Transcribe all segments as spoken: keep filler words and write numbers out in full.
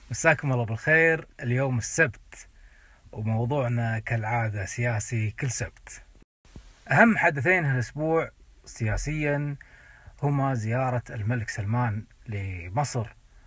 مساكم الله بالخير. اليوم السبت وموضوعنا كالعادة سياسي كل سبت. أهم حدثين هالأسبوع سياسيا هما زيارة الملك سلمان لمصر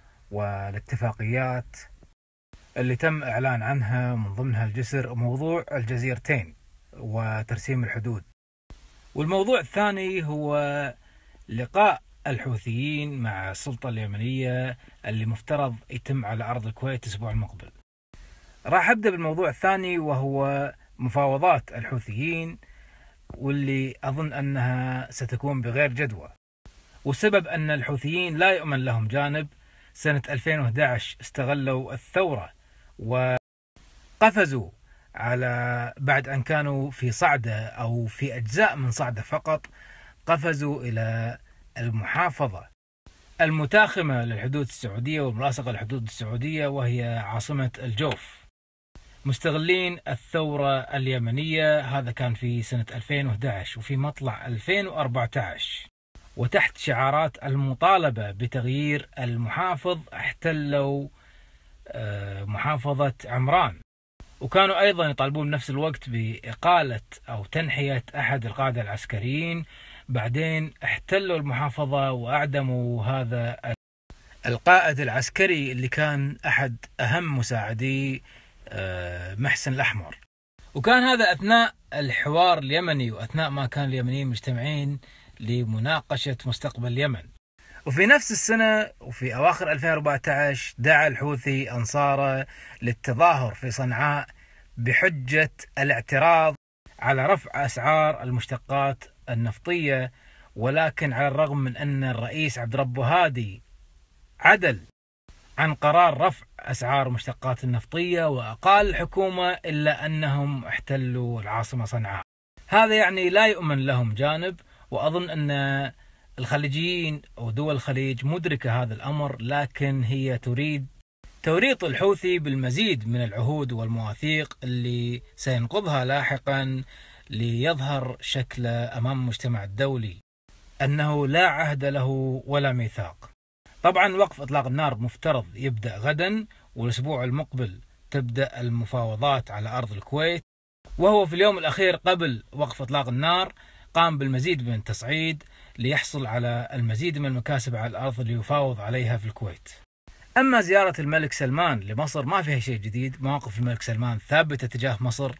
والاتفاقيات اللي تم إعلان عنها، من ضمنها الجسر وموضوع الجزيرتين وترسيم الحدود. والموضوع الثاني هو لقاء الحوثيين مع السلطة اليمنية اللي مفترض يتم على أرض الكويت الأسبوع المقبل. راح أبدأ بالموضوع الثاني وهو مفاوضات الحوثيين، واللي أظن أنها ستكون بغير جدوى، والسبب أن الحوثيين لا يؤمن لهم جانب. سنة ألفين وأحد عشر استغلوا الثورة وقفزوا على بعد أن كانوا في صعدة أو في أجزاء من صعدة فقط، قفزوا إلى المحافظة المتاخمة للحدود السعودية والملاصقة للحدود السعودية وهي عاصمة الجوف، مستغلين الثورة اليمنية. هذا كان في سنة ألفين وأحد عشر، وفي مطلع ألفين وأربعة عشر وتحت شعارات المطالبة بتغيير المحافظ احتلوا محافظة عمران، وكانوا أيضا يطالبون بنفس الوقت بإقالة أو تنحية أحد القادة العسكريين. بعدين احتلوا المحافظة وأعدموا هذا القائد العسكري اللي كان أحد أهم مساعدي محسن الأحمر. وكان هذا أثناء الحوار اليمني وأثناء ما كان اليمنيين مجتمعين لمناقشة مستقبل اليمن. وفي نفس السنة وفي أواخر ألفين وأربعة عشر دعا الحوثي أنصاره للتظاهر في صنعاء بحجة الاعتراض على رفع أسعار المشتقات النفطية، ولكن على الرغم من أن الرئيس عبد ربه هادي عدل عن قرار رفع أسعار المشتقات النفطية وأقال الحكومة، إلا أنهم احتلوا العاصمة صنعاء. هذا يعني لا يؤمن لهم جانب، وأظن أن الخليجيين أو دول الخليج مدركة هذا الأمر، لكن هي تريد توريط الحوثي بالمزيد من العهود والمواثيق اللي سينقضها لاحقا ليظهر شكله أمام المجتمع الدولي أنه لا عهد له ولا ميثاق. طبعا وقف إطلاق النار مفترض يبدأ غدا، والأسبوع المقبل تبدأ المفاوضات على أرض الكويت. وهو في اليوم الأخير قبل وقف إطلاق النار قام بالمزيد من التصعيد ليحصل على المزيد من المكاسب على الأرض اللي يفاوض عليها في الكويت. أما زيارة الملك سلمان لمصر ما فيها شيء جديد، مواقف الملك سلمان ثابتة تجاه مصر،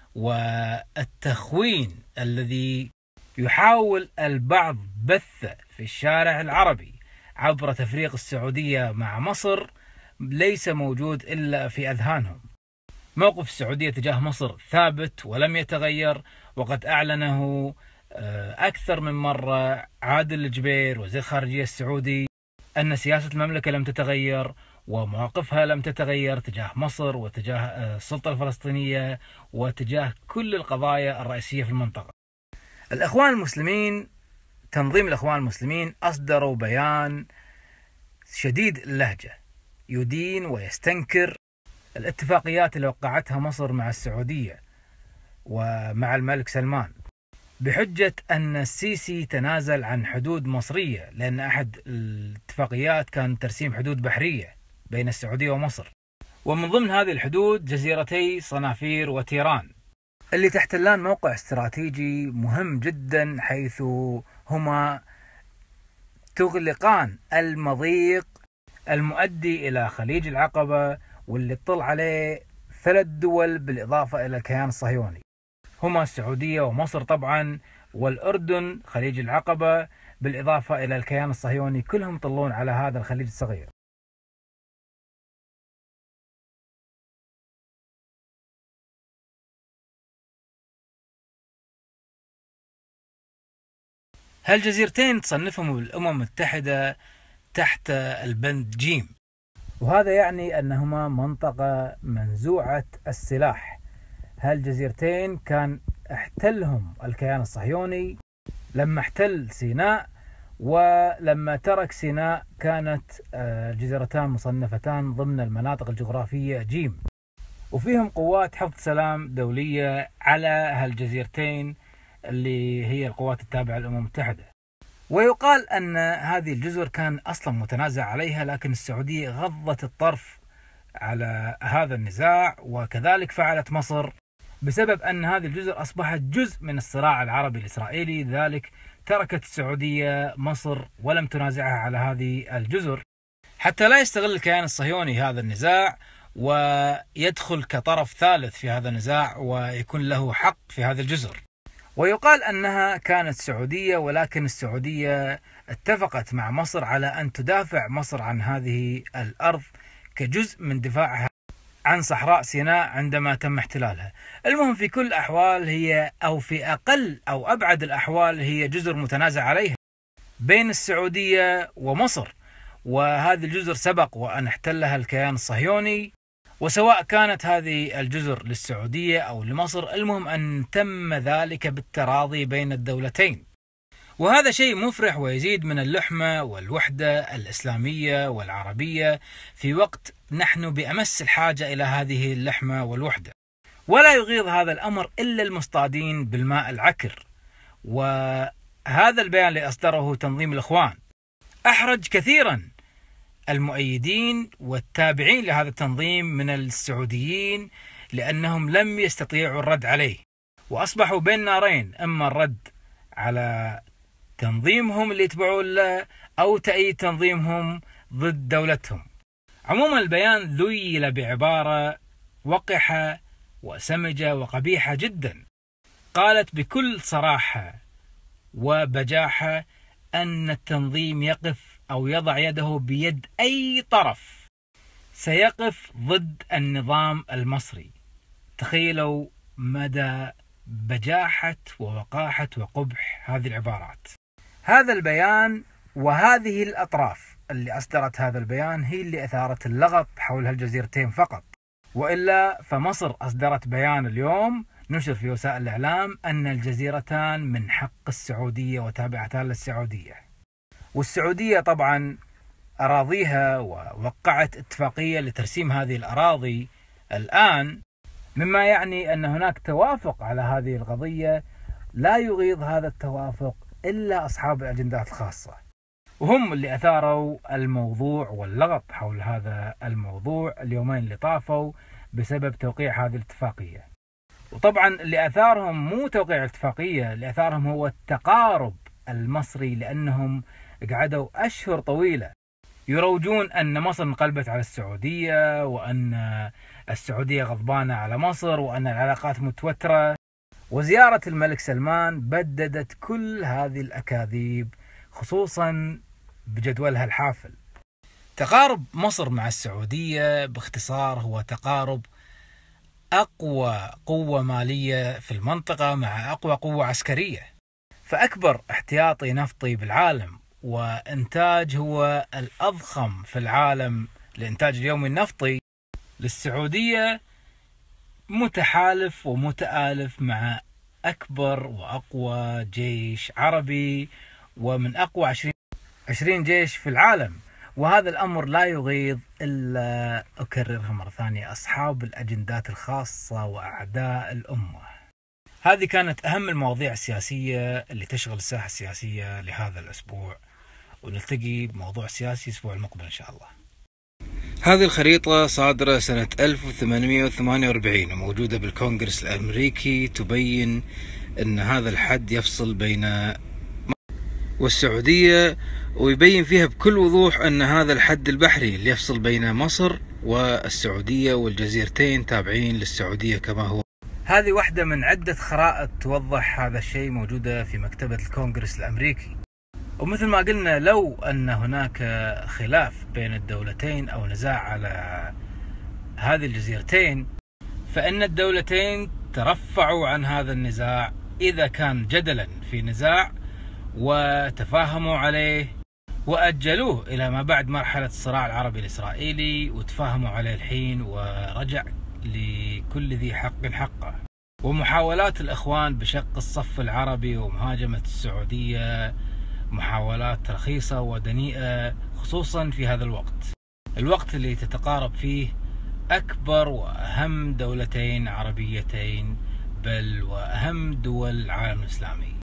والتخوين الذي يحاول البعض بثه في الشارع العربي عبر تفريق السعودية مع مصر ليس موجود إلا في أذهانهم. موقف السعودية تجاه مصر ثابت ولم يتغير، وقد أعلنه أكثر من مرة عادل الجبير وزير الخارجية السعودي أن سياسة المملكة لم تتغير ومواقفها لم تتغير تجاه مصر وتجاه السلطة الفلسطينية وتجاه كل القضايا الرئيسية في المنطقة. الإخوان المسلمين، تنظيم الإخوان المسلمين أصدروا بيان شديد اللهجة يدين ويستنكر الاتفاقيات اللي وقعتها مصر مع السعودية ومع الملك سلمان، بحجة أن السيسي تنازل عن حدود مصرية، لأن أحد الاتفاقيات كان ترسيم حدود بحرية بين السعودية ومصر، ومن ضمن هذه الحدود جزيرتي صنافير وتيران اللي تحتلان موقع استراتيجي مهم جدا، حيث هما تغلقان المضيق المؤدي إلى خليج العقبة، واللي اطلع عليه ثلاث دول بالإضافة إلى الكيان الصهيوني، هما السعودية ومصر طبعا والأردن خليج العقبة بالإضافة إلى الكيان الصهيوني، كلهم يطلون على هذا الخليج الصغير. هالجزيرتين تصنفهم الأمم المتحدة تحت البند جيم، وهذا يعني أنهما منطقة منزوعة السلاح. هالجزيرتين كان احتلهم الكيان الصهيوني لما احتل سيناء، ولما ترك سيناء كانت الجزيرتان مصنفتان ضمن المناطق الجغرافية جيم، وفيهم قوات حفظ سلام دولية على هالجزيرتين اللي هي القوات التابعة للأمم المتحدة. ويقال أن هذه الجزر كان أصلا متنازع عليها، لكن السعودية غضت الطرف على هذا النزاع، وكذلك فعلت مصر بسبب أن هذه الجزر أصبحت جزء من الصراع العربي الإسرائيلي. لذلك تركت السعودية مصر ولم تنازعها على هذه الجزر حتى لا يستغل الكيان الصهيوني هذا النزاع ويدخل كطرف ثالث في هذا النزاع ويكون له حق في هذه الجزر. ويقال أنها كانت سعودية، ولكن السعودية اتفقت مع مصر على أن تدافع مصر عن هذه الأرض كجزء من دفاعها عن صحراء سيناء عندما تم احتلالها. المهم في كل الأحوال هي أو في أقل أو أبعد الأحوال هي جزر متنازع عليها بين السعودية ومصر، وهذه الجزر سبق وأن احتلها الكيان الصهيوني، وسواء كانت هذه الجزر للسعودية أو لمصر المهم أن تم ذلك بالتراضي بين الدولتين. وهذا شيء مفرح ويزيد من اللحمة والوحدة الإسلامية والعربية في وقت نحن بأمس الحاجة إلى هذه اللحمة والوحدة. ولا يغيظ هذا الأمر إلا المصطادين بالماء العكر. وهذا البيان اللي أصدره تنظيم الإخوان أحرج كثيرا المؤيدين والتابعين لهذا التنظيم من السعوديين، لأنهم لم يستطيعوا الرد عليه وأصبحوا بين نارين، إما الرد على تنظيمهم اللي يتبعون له أو تأييد تنظيمهم ضد دولتهم. عموما البيان ذيل بعبارة وقحة وسمجة وقبيحة جدا، قالت بكل صراحة وبجاحة أن التنظيم يقف أو يضع يده بيد أي طرف سيقف ضد النظام المصري. تخيلوا مدى بجاحة ووقاحة وقبح هذه العبارات. هذا البيان وهذه الأطراف اللي أصدرت هذا البيان هي اللي أثارت اللغط حول هالجزيرتين فقط، وإلا فمصر أصدرت بيان اليوم نشر في وسائل الإعلام أن الجزيرتان من حق السعودية وتابعتان للسعودية، والسعودية طبعا أراضيها ووقعت اتفاقية لترسيم هذه الأراضي الآن، مما يعني أن هناك توافق على هذه القضية. لا يغيظ هذا التوافق إلا أصحاب الأجندات الخاصة، وهم اللي أثاروا الموضوع واللغط حول هذا الموضوع اليومين اللي طافوا بسبب توقيع هذه الاتفاقية. وطبعا اللي أثارهم مو توقيع الاتفاقية، اللي أثارهم هو التقارب المصري، لأنهم قعدوا أشهر طويلة يروجون أن مصر انقلبت على السعودية، وأن السعودية غضبانة على مصر، وأن العلاقات متوترة. وزيارة الملك سلمان بددت كل هذه الأكاذيب، خصوصا بجدولها الحافل. تقارب مصر مع السعودية باختصار هو تقارب أقوى قوة مالية في المنطقة مع أقوى قوة عسكرية. فأكبر احتياطي نفطي بالعالم وإنتاج هو الأضخم في العالم لإنتاج اليومي النفطي للسعودية متحالف ومتآلف مع أكبر وأقوى جيش عربي ومن أقوى عشرين جيش في العالم. وهذا الأمر لا يغيظ إلا أكررها مرة ثانية أصحاب الأجندات الخاصة وأعداء الأمة. هذه كانت أهم المواضيع السياسية اللي تشغل الساحة السياسية لهذا الأسبوع، ونلتقي بموضوع سياسي الأسبوع المقبل إن شاء الله. هذه الخريطة صادرة سنة ألف وثمانمئة وثمانية وأربعين وموجودة بالكونغرس الأمريكي، تبين أن هذا الحد يفصل بين والسعودية، ويبين فيها بكل وضوح أن هذا الحد البحري اللي يفصل بين مصر والسعودية والجزيرتين تابعين للسعودية كما هو. هذه واحدة من عدة خرائط توضح هذا الشيء، موجودة في مكتبة الكونغرس الأمريكي. ومثل ما قلنا لو أن هناك خلاف بين الدولتين أو نزاع على هذه الجزيرتين، فإن الدولتين ترفعوا عن هذا النزاع إذا كان جدلا في نزاع وتفاهموا عليه وأجلوه إلى ما بعد مرحلة الصراع العربي الإسرائيلي، وتفاهموا عليه الحين ورجع لكل ذي حق حقه. ومحاولات الإخوان بشق الصف العربي ومهاجمة السعودية محاولات رخيصة ودنيئة، خصوصا في هذا الوقت الوقت اللي تتقارب فيه أكبر وأهم دولتين عربيتين بل وأهم دول العالم الإسلامي.